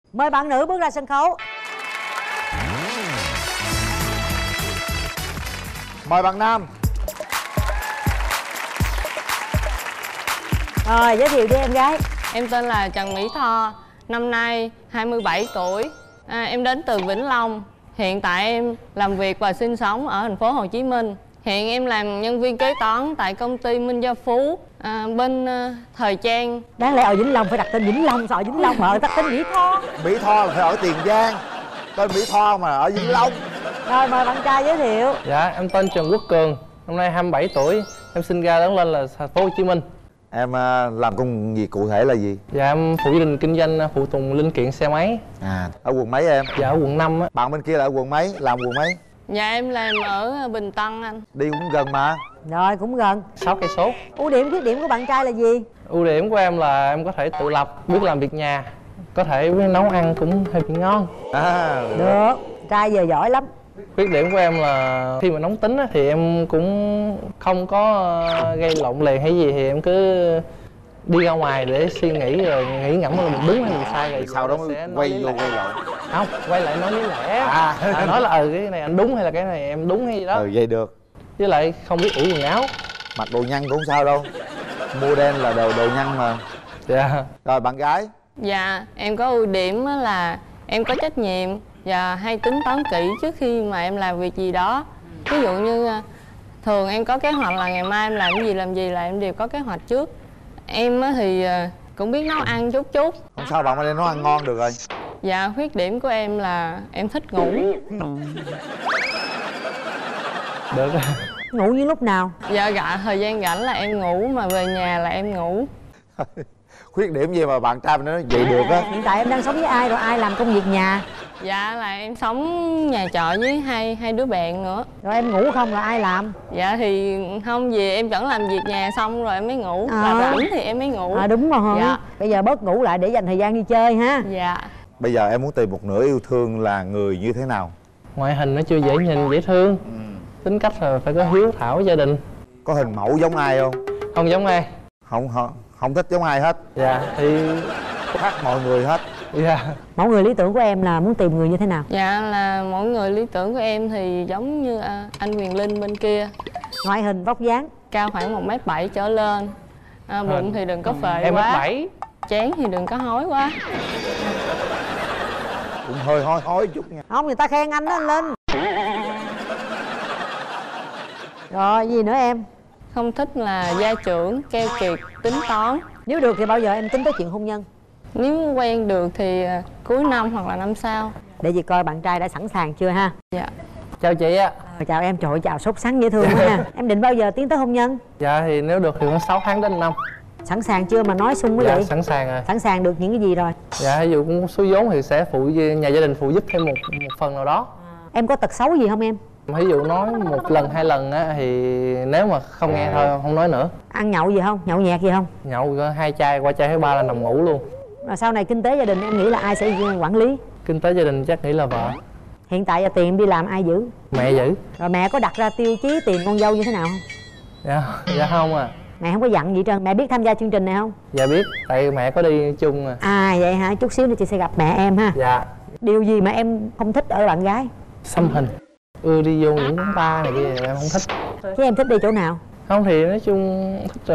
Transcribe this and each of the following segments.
Mời bạn nữ bước ra sân khấu. Mời bạn nam. Rồi, giới thiệu đi em gái. Em tên là Trần Mỹ Tho, năm nay 27 tuổi. Em đến từ Vĩnh Long. Hiện tại em làm việc và sinh sống ở thành phố Hồ Chí Minh. Hiện em làm nhân viên kế toán tại công ty Minh Gia Phú, bên thời trang. Đáng lẽ ở Vĩnh Long phải đặt tên Vĩnh Long, sợ Vĩnh Long mà đặt tên Mỹ Tho. Mỹ Tho là phải ở Tiền Giang. Tên Mỹ Tho mà ở Vĩnh Long. Rồi mời bạn trai giới thiệu. Dạ, em tên Trần Quốc Cường, năm nay 27 tuổi. Em sinh ra lớn lên là thành phố Hồ Chí Minh. Em làm công việc cụ thể là gì? Dạ, em phụ gia đình kinh doanh phụ tùng linh kiện xe máy. Ở quận mấy em? Dạ, ở quận 5 á. Bạn bên kia là ở quận mấy? Làm quận mấy? Dạ em làm ở Bình Tân anh. Đi cũng gần mà. Rồi, cũng gần. 6 cây số. Ưu điểm khuyết điểm của bạn trai là gì? Ưu điểm của em là em có thể tự lập, biết làm việc nhà, có thể nấu ăn cũng hơi bị ngon. Được, trai giờ giỏi lắm. Khuyết điểm của em là khi mà nóng tính á, thì em cũng không có gây lộn liền hay gì, thì em cứ đi ra ngoài để suy nghĩ rồi nghĩ ngẫm là mình đúng hay mình sai, rồi sau đó sẽ quay vô quay lộn. Không, quay lại nói lý lẽ. Nói là cái này anh đúng hay là cái này em đúng hay gì đó. Vậy được. Với lại không biết ủi quần áo. Mặc đồ nhăn cũng không sao đâu. Mua đen là đồ nhăn mà. Dạ. Rồi bạn gái. Dạ em có ưu điểm là em có trách nhiệm và hay tính toán kỹ trước khi mà em làm việc gì đó. Ví dụ như thường em có kế hoạch là ngày mai em làm gì là em đều có kế hoạch trước. Em thì cũng biết nấu ăn chút. Không sao, bạn bên nấu ăn ngon được rồi. Dạ, khuyết điểm của em là em thích ngủ. Được. Ngủ như lúc nào? Dạ, thời gian rảnh là em ngủ, mà về nhà là em ngủ. Khuyết điểm gì mà bạn trai mình nói vậy được á? Hiện tại em đang sống với ai rồi, ai làm công việc nhà? Dạ là em sống nhà trọ với hai đứa bạn nữa. Rồi em ngủ không là ai làm? Dạ thì không, vì em vẫn làm việc nhà xong rồi em mới ngủ. Là rảnh thì em mới ngủ. Đúng rồi. Dạ. Bây giờ bớt ngủ lại để dành thời gian đi chơi ha. Dạ. Bây giờ em muốn tìm một nửa yêu thương là người như thế nào? Ngoại hình nó chưa dễ nhìn, dễ thương. Tính cách là phải có hiếu thảo gia đình. Có hình mẫu giống ai không? Không giống ai. Không thích giống ai hết. Dạ thì khác mọi người hết. Dạ. Mẫu người lý tưởng của em là muốn tìm người như thế nào? Dạ là mỗi người lý tưởng của em thì giống như anh Quyền Linh bên kia. Ngoại hình vóc dáng? Cao khoảng 1m7 trở lên. Bụng thì đừng có phệ em quá. 1m7. Chán thì đừng có hói quá. Cũng hơi hói chút nha. Không, người ta khen anh đó, anh Linh. Rồi gì nữa em? Không thích là gia trưởng, keo kiệt, tính toán. Nếu được thì bao giờ em tính tới chuyện hôn nhân? Nếu quen được thì cuối năm hoặc là năm sau. Để chị coi bạn trai đã sẵn sàng chưa ha. Dạ. Chào chị ạ. Chào em, trời ơi, chào sốt sắng dễ thương quá ha. Em định bao giờ tiến tới hôn nhân? Dạ thì nếu được thì khoảng 6 tháng đến 1 năm. Sẵn sàng chưa mà nói sung quá vậy? Sẵn sàng rồi. Sẵn sàng được những cái gì rồi? Dạ ví dụ cũng số vốn thì sẽ nhà gia đình phụ giúp thêm một phần nào đó. Em có tật xấu gì không em? Ví dụ nói 1 lần 2 lần á thì nếu mà không nghe thôi không nói nữa. Ăn nhậu gì không? Nhậu nhẹt gì không? Nhậu có 2 chai qua chai thứ 3 là nằm ngủ luôn. Rồi sau này kinh tế gia đình em nghĩ là ai sẽ quản lý? Kinh tế gia đình chắc nghĩ là vợ. Hiện tại giờ tiền em đi làm ai giữ? Mẹ giữ. Rồi mẹ có đặt ra tiêu chí tìm con dâu như thế nào không? Dạ không à. Mẹ không có dặn gì trơn. Mẹ biết tham gia chương trình này không? Dạ biết, tại mẹ có đi chung à. Vậy hả? Chút xíu nữa chị sẽ gặp mẹ em ha. Dạ. Điều gì mà em không thích ở bạn gái? Xăm hình. Đi vô những quán bar này kia em không thích. Thế em thích đi chỗ nào? Không thì nói chung thích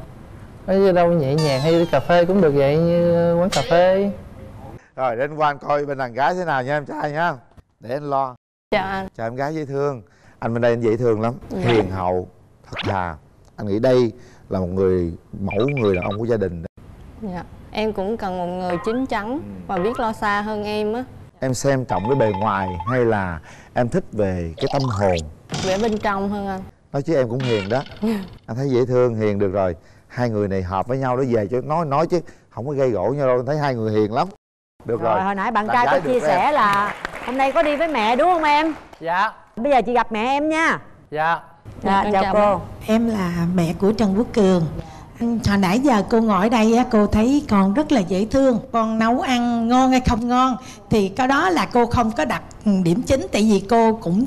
ở đâu nhẹ nhàng, hay đi cà phê cũng được vậy, như quán cà phê. Rồi đến quan coi bên đàn gái thế nào nha em trai nha. Để anh lo. Chào anh. Chào em gái dễ thương. Anh bên đây anh dễ thương lắm. Dạ. Hiền hậu, thật thà. Anh nghĩ đây là một người mẫu người đàn ông của gia đình. Dạ. Em cũng cần một người chín chắn và biết lo xa hơn em á. Em xem trọng cái bề ngoài hay là em thích về cái tâm hồn? Về bên trong hơn anh. Nói chứ em cũng hiền đó. Anh thấy dễ thương, hiền được rồi. Hai người này hợp với nhau đó, về chứ nói chứ không có gây gổ nhau đâu. Anh thấy hai người hiền lắm. Được rồi. Hồi nãy bạn trai có chia sẻ là hôm nay có đi với mẹ đúng không em? Dạ. Bây giờ chị gặp mẹ em nha. Dạ. Chào cô. Em là mẹ của Trần Quốc Cường. Hồi nãy giờ cô ngồi ở đây cô thấy con rất là dễ thương. Con nấu ăn ngon hay không ngon thì cái đó là cô không có đặt điểm chính. Tại vì cô cũng thích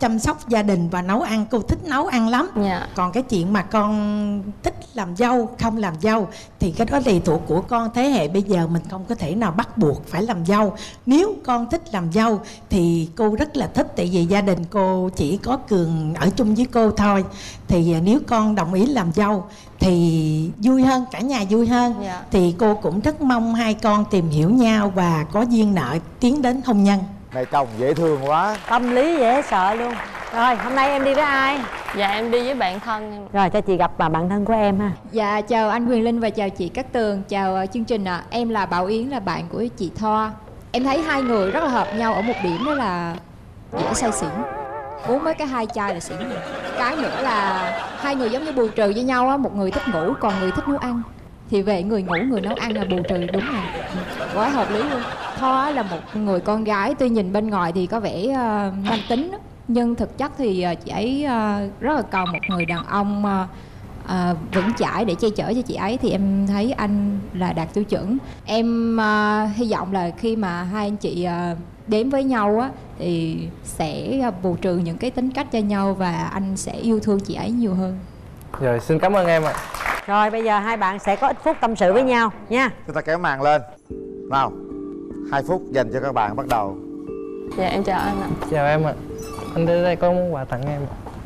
chăm sóc gia đình và nấu ăn, cô thích nấu ăn lắm. Dạ. Còn cái chuyện mà con thích làm dâu không làm dâu thì cái đó tùy thuộc của con. Thế hệ bây giờ mình không có thể nào bắt buộc phải làm dâu. Nếu con thích làm dâu thì cô rất là thích, tại vì gia đình cô chỉ có Cường ở chung với cô thôi. Thì nếu con đồng ý làm dâu thì vui hơn, cả nhà vui hơn. Dạ. Thì cô cũng rất mong hai con tìm hiểu nhau và có duyên nợ tiến đến hôn nhân. Mẹ chồng dễ thương quá. Tâm lý dễ sợ luôn. Rồi hôm nay em đi với ai? Dạ em đi với bạn thân em. Rồi cho chị gặp bà bạn thân của em ha. Dạ chào anh Quyền Linh và chào chị Cát Tường, chào chương trình ạ. Em là Bảo Yến, là bạn của chị Thoa. Em thấy hai người rất là hợp nhau ở một điểm, đó là dễ say xỉn. Uống mấy cái hai chai là xỉn rồi. Cái nữa là hai người giống như bù trừ với nhau á, một người thích ngủ còn người thích nấu ăn. Thì về người ngủ người nấu ăn là bù trừ, đúng rồi. Quá hợp lý luôn. Thoa là một người con gái tuy nhìn bên ngoài thì có vẻ nam tính đó, nhưng thực chất thì chị ấy rất là cần một người đàn ông vững chãi để che chở cho chị ấy. Thì em thấy anh là đạt tiêu chuẩn. Em hy vọng là khi mà hai anh chị đến với nhau á thì sẽ bù trừ những cái tính cách cho nhau và anh sẽ yêu thương chị ấy nhiều hơn. Rồi xin cảm ơn em ạ. Rồi bây giờ hai bạn sẽ có ít phút tâm sự với nhau nha. Chúng ta kéo màn lên. Nào, 2 phút dành cho các bạn, bắt đầu. Dạ em chào anh ạ. Chào em ạ. Anh đến đây có món quà tặng em.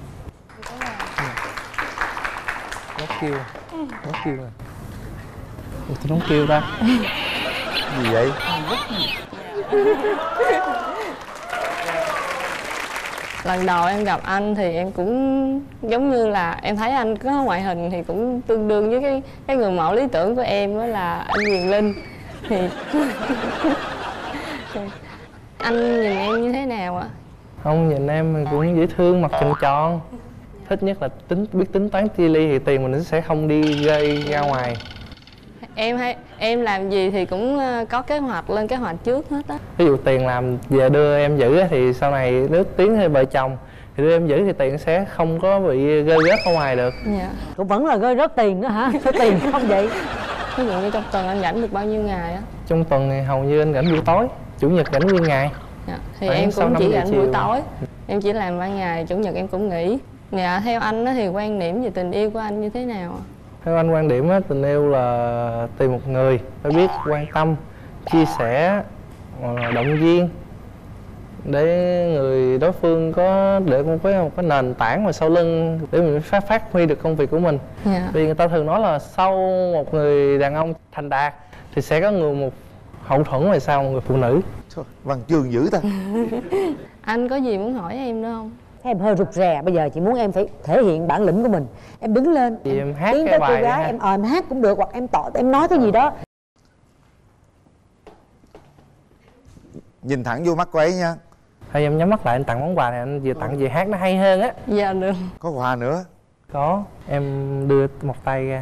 Nốt kêu. Nốt kêu à. Ủa tôi nóng kêu ta. Gì vậy? Lần đầu em gặp anh thì em cũng giống như là em thấy anh có ngoại hình thì cũng tương đương với cái người mẫu lý tưởng của em, đó là anh Quyền Linh. Thì anh nhìn em như thế nào ạ? Không, nhìn em cũng dễ thương, mặt tròn tròn. Thích nhất là biết tính toán chia ly thì tiền mình nó sẽ không đi gây ra ngoài. Em làm gì thì cũng có kế hoạch, lên kế hoạch trước hết á. Ví dụ tiền làm về đưa em giữ thì sau này nếu tiến thêm vợ chồng thì đưa em giữ thì tiền sẽ không có bị rơi rớt ra ngoài được. Dạ. Cũng vẫn là rơi rớt tiền đó hả? Số tiền không vậy? Ví dụ như trong tuần anh rảnh được bao nhiêu ngày á? Trong tuần thì hầu như anh rảnh buổi tối, chủ nhật rảnh nguyên ngày. Dạ. Thì Khoảng em sau cũng 5 chỉ giờ rảnh chiều. buổi tối. Em chỉ làm ban ngày, chủ nhật em cũng nghỉ. Dạ, theo anh đó thì quan điểm về tình yêu của anh như thế nào ạ? Theo anh quan điểm á, tình yêu là tìm một người phải biết quan tâm, chia sẻ, động viên để người đối phương có để một cái nền tảng mà sau lưng để mình phát huy được công việc của mình. Dạ. Vì người ta thường nói là sau một người đàn ông thành đạt thì sẽ có một hậu thuẫn về sau một người phụ nữ. Thôi, văn chương dữ ta. Anh có gì muốn hỏi em nữa không? Thấy em hơi rụt rè, bây giờ chị muốn em phải thể hiện bản lĩnh của mình. Em đứng lên, Thì em hát tiến cái tới cô bài gái, ha. em hát cũng được, hoặc em nói cái gì đó. Nhìn thẳng vô mắt cô ấy nha. Thôi em nhắm mắt lại, anh tặng món quà này, anh vừa tặng vừa hát nó hay hơn á. Dạ được. Có quà nữa. Có, em đưa một tay ra.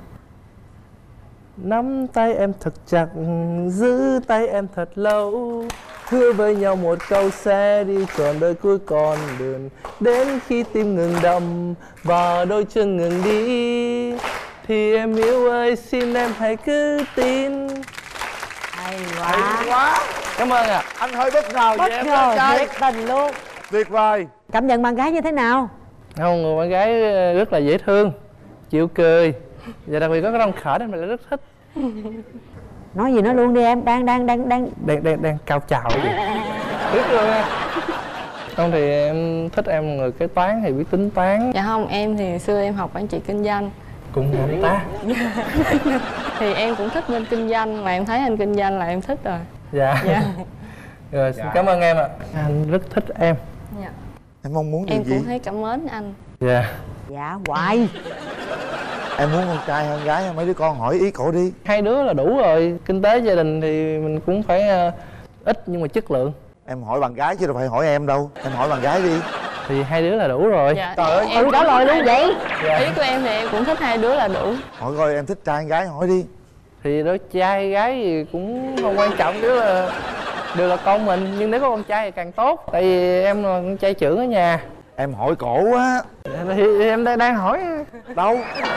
Nắm tay em thật chặt, giữ tay em thật lâu. Hứa với nhau một câu sẽ đi trọn đời cuối con đường. Đến khi tim ngừng đập và đôi chân ngừng đi thì em yêu ơi xin em hãy cứ tin. Hay Hay quá. Cảm ơn ạ. Anh hơi bất ngờ Bất về em ngờ, trai. thiệt tình luôn. Tuyệt vời. Cảm nhận bạn gái như thế nào? Không, người bạn gái rất là dễ thương, chịu cười và đặc biệt có cái răng khởi nên mình rất thích. Nói gì nói luôn đi em, đang Đang cao trào vậy. Biết luôn nha. Không thì em thích em người kế toán thì biết tính toán. Dạ không, em thì xưa em học quản trị kinh doanh. Cũng không ta. Thì em cũng thích bên kinh doanh, mà em thấy anh kinh doanh là em thích rồi. Dạ. Dạ. Rồi xin cảm ơn em ạ. Anh rất thích em. Dạ. Em mong muốn Em điều gì? cũng thấy cảm mến anh. Dạ. dạ hoài. Em muốn con trai hơn gái? Mấy đứa con hỏi ý cổ đi. Hai đứa là đủ rồi. Kinh tế gia đình thì mình cũng phải ít nhưng mà chất lượng. Em hỏi bạn gái chứ đâu phải hỏi em đâu. Em hỏi bạn gái đi. Thì hai đứa là đủ rồi. Dạ. Trời ơi. Em Trả lời luôn vậy. Ý của em thì em cũng thích hai đứa là đủ. Hỏi coi em thích trai hay gái, hỏi đi. Thì đối trai gái thì cũng không quan trọng, đều là con mình. Nhưng nếu có con trai thì càng tốt. Tại vì em là con trai trưởng ở nhà. Em hỏi cổ á. Thì em đang hỏi. Đâu?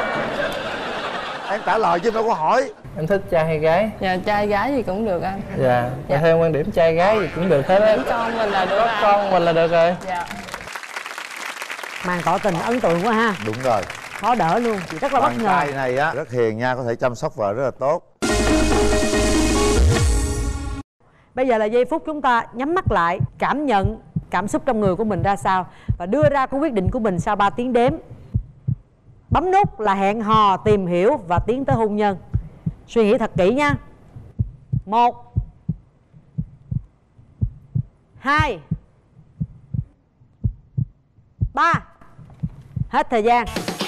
Em trả lời chứ đâu có hỏi. Em thích trai hay gái? Dạ, trai gái gì cũng được anh. Dạ. Theo quan điểm trai gái thì cũng được hết á. Con mình là được Có anh. con mình là được rồi. Dạ. Màn tỏ tình ấn tượng quá ha. Đúng rồi. Khó đỡ luôn, chị rất là bất Bạn ngờ. trai này á rất hiền nha, có thể chăm sóc vợ rất là tốt. Bây giờ là giây phút chúng ta nhắm mắt lại, cảm nhận cảm xúc trong người của mình ra sao và đưa ra cái quyết định của mình sau 3 tiếng đếm. Bấm nút là hẹn hò, tìm hiểu và tiến tới hôn nhân. Suy nghĩ thật kỹ nha. 1 2 3. Hết thời gian.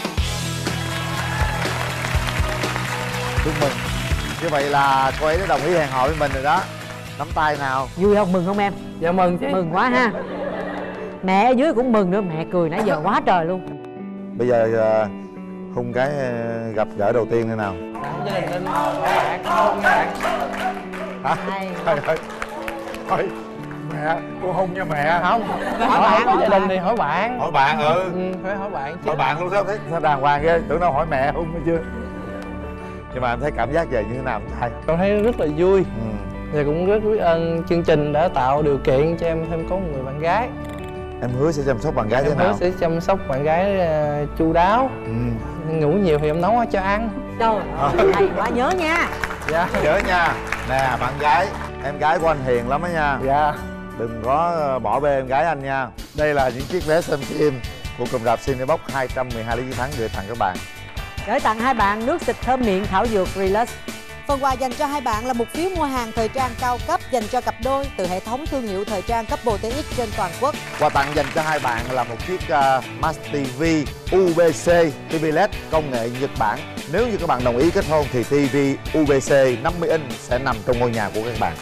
Chúc mừng. Như vậy là cô ấy đã đồng ý hẹn hò với mình rồi đó. Nắm tay nào. Vui không, mừng không em? Dạ mừng chứ. Mừng quá ha. Mẹ ở dưới cũng mừng nữa, mẹ cười nãy giờ quá trời luôn. Bây giờ hôn cái gặp gỡ đầu tiên thế nào? Gia đình Linh hỏi bạn hôn nha bạn. Hay. Trời ơi. Thôi mẹ, cô hôn nha mẹ. Không, hỏi bạn gia đình thì hỏi bạn. Hỏi bạn Phải hỏi bạn chứ. hỏi bạn luôn sao thế? Sao đàng hoàng ghê, tưởng đâu hỏi mẹ hôn hay chưa? Nhưng mà em thấy cảm giác về như thế nào anh trai? Con thấy rất là vui. Và cũng rất biết ơn chương trình đã tạo điều kiện cho em thêm có một người bạn gái. Em hứa sẽ chăm sóc bạn gái thế Em nào? hứa sẽ chăm sóc bạn gái chu đáo. Ngủ nhiều thì em nấu cho ăn. Trời ơi, hay quá, nhớ nha. Dạ. Nhớ nha. Nè bạn gái, em gái của anh hiền lắm đó nha. Dạ. Đừng có bỏ bê em gái anh nha. Đây là những chiếc vé xem phim của cụm rạp Cinebox 212 lý chiến thắng gửi tặng các bạn. Gửi tặng hai bạn nước xịt thơm miệng thảo dược Relax. Phần quà dành cho hai bạn là một phiếu mua hàng thời trang cao cấp dành cho cặp đôi từ hệ thống thương hiệu thời trang Couple TX trên toàn quốc. Quà tặng dành cho hai bạn là một chiếc Smart TV UVC TV LED công nghệ Nhật Bản. Nếu như các bạn đồng ý kết hôn thì TV UVC 50 inch sẽ nằm trong ngôi nhà của các bạn.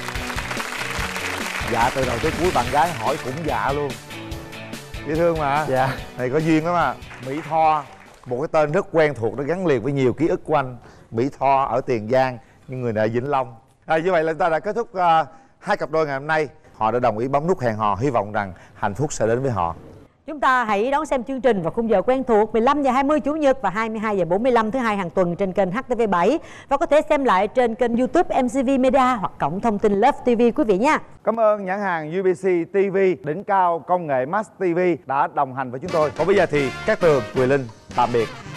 Dạ từ đầu tới cuối bạn gái hỏi cũng dạ luôn. Dễ thương mà. Dạ. Này có duyên lắm à. Mỹ Tho, một cái tên rất quen thuộc, nó gắn liền với nhiều ký ức của anh. Mỹ Tho ở Tiền Giang nhưng người này ở Vĩnh Long. Như vậy là chúng ta đã kết thúc hai cặp đôi ngày hôm nay. Họ đã đồng ý bấm nút hẹn hò, hy vọng rằng hạnh phúc sẽ đến với họ. Chúng ta hãy đón xem chương trình vào khung giờ quen thuộc 15 giờ 20 Chủ nhật và 22 giờ 45 thứ hai hàng tuần trên kênh HTV7 và có thể xem lại trên kênh YouTube MCV Media hoặc cổng thông tin Love TV quý vị nha. Cảm ơn nhãn hàng UBC TV đỉnh cao công nghệ Max TV đã đồng hành với chúng tôi. Còn bây giờ thì Cát Tường, Quyền Linh tạm biệt.